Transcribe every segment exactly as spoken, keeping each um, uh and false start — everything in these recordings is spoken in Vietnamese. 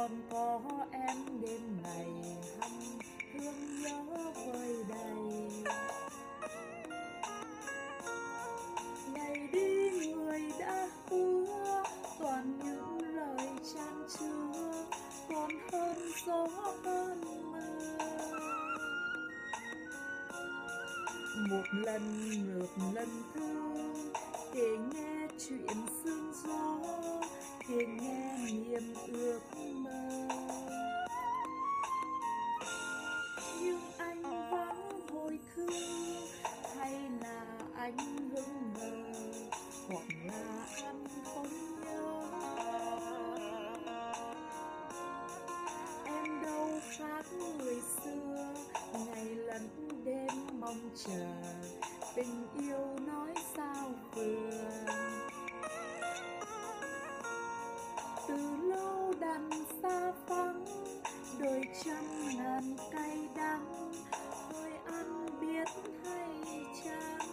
còn có em đêm ngày hăm thương nhớ vơi đầy. Ngày đi người đã hứa toàn những lời chan chứa, còn hơn gió hơn mưa. Một lần ngược lần thứ kể nghe chuyện sương gió, kể nghe niềm ước mơ. Nhưng anh vẫn hồi thương, hay là anh hững hờ, hoặc là anh không nhớ. Em đâu khác người xưa, ngày lẫn đêm mong chờ, tình yêu nói sao vừa. Từ lâu đằng xa vắng, đôi trăm ngàn cay đắng, thôi anh biết hay chăng?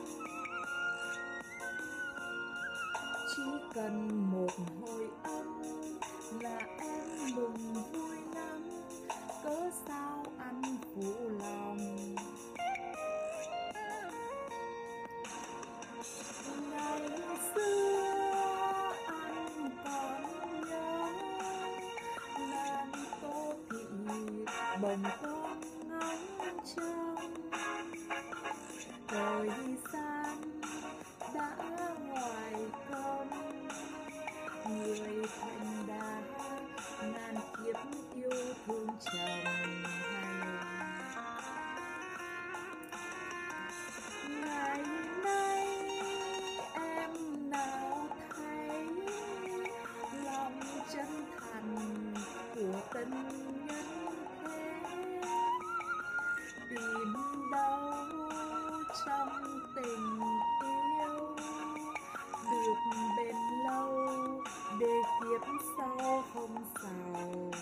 Chỉ cần một hồi âm là em mừng vui lắm, cớ sao anh phụ lòng. Ngày xưa anh còn nhớ, nàng Tô Thị bồng con ngóng trông. Thời gian đã ngoài công, người thành đã ngàn kiếp yêu thương chồng hay. Ngày nay em nào thấy lòng chân thành của tình nhân thế, tìm đâu trong tình yêu được bền lâu, để kiếp sau không sầu.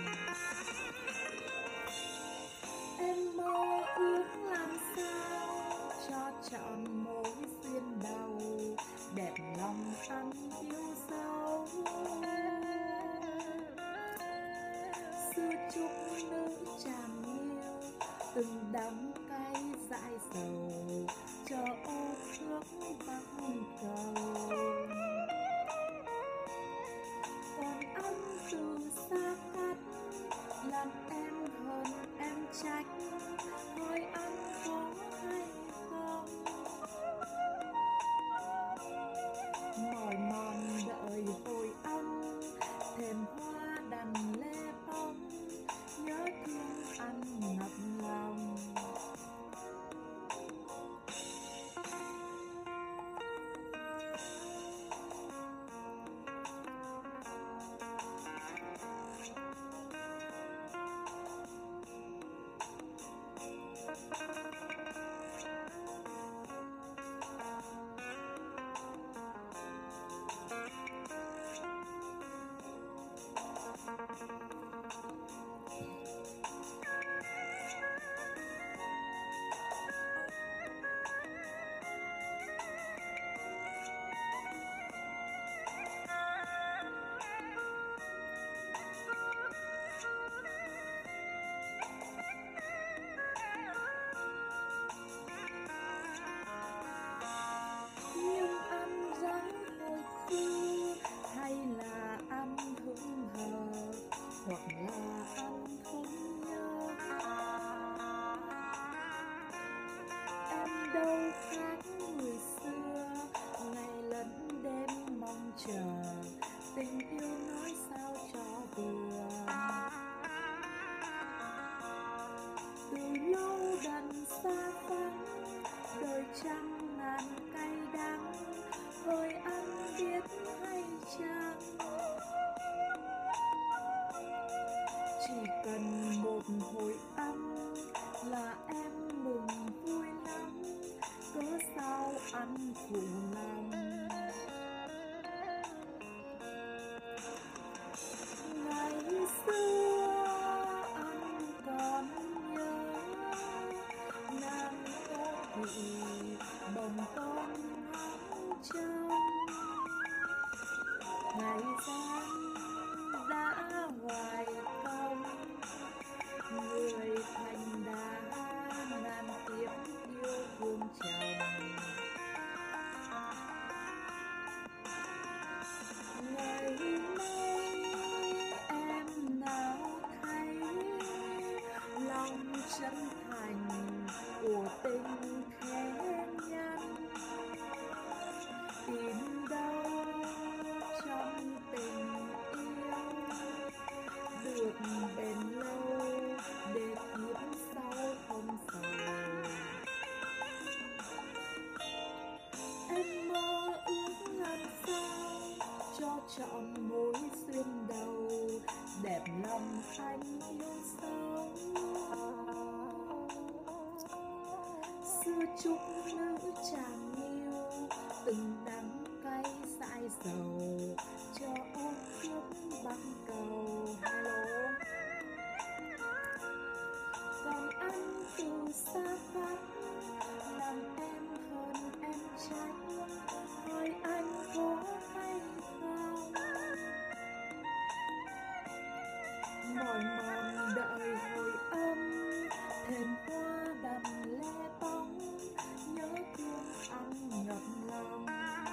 Em mơ ước làm sao cho trọn mối duyên đầu, đẹp lòng anh yêu dấu. Xưa chúc nữ chàng yêu từng đắng cay dại dầu, cho ô thước bắc cầu. Còn anh từ xa cách, làm em hơn em trách, hỏi anh có hay không? Mỏi mòn đợi hồi âm, thềm hoa đằng lê bóng, nhớ thương anh ngập lòng. Hoặc là anh không nhớ. Em đâu khác người xưa, ngày lẫn đêm mong chờ, tình yêu nói sao cho vừa. Từ lâu đằng xa vắng, đời trăm ngàn cay đắng, thôi anh biết hay chăng? Chỉ cần một hồi âm là em mừng vui lắm, cớ sao anh phụ lòng. Ngày xưa anh còn nhớ, nàng Tô Thị bồng con ngóng trông. Ngày gian đã hoài lòng anh yêu sâu. Xưa chúc nữ chàng yêu, từng đắng cay dại dầu, cho ôm ước bằng cầu. Hello. Còn anh từ xa cách, làm em hơn em trách, hỏi anh có hay không. Mỏi mòn đợi hồi âm, thềm hoa đầm le bóng, nhớ thương anh ngập lòng.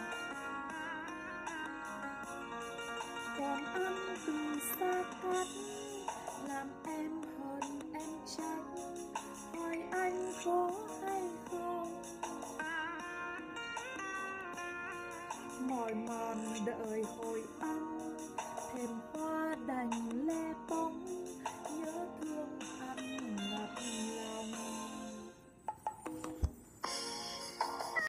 Còn anh từ xa cách, làm em hơn em trách, hỏi anh có hay không. Mỏi mòn đợi hồi âm, thềm hoa đành le bóng,